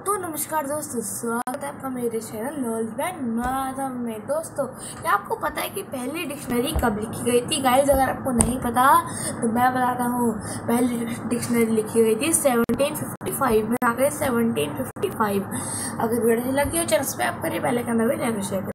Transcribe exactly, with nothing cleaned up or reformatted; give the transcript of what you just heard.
तो नमस्कार दोस्तों, स्वागत है आपका मेरे चैनल नॉलेज बैंड माधव में। दोस्तों, क्या आपको पता है कि पहली डिक्शनरी कब लिखी गई थी? गाइस, अगर आपको नहीं पता तो मैं बताता हूँ। पहली डिक्शनरी लिखी गई थी सेवनटीन फिफ्टी फाइव में। आ गए सेवनटीन फिफ्टी फाइव। अगर वीडियो अच्छी लगी हो चैनल सब्सक्राइब करिए, पहले का नवीन शेयर करिए।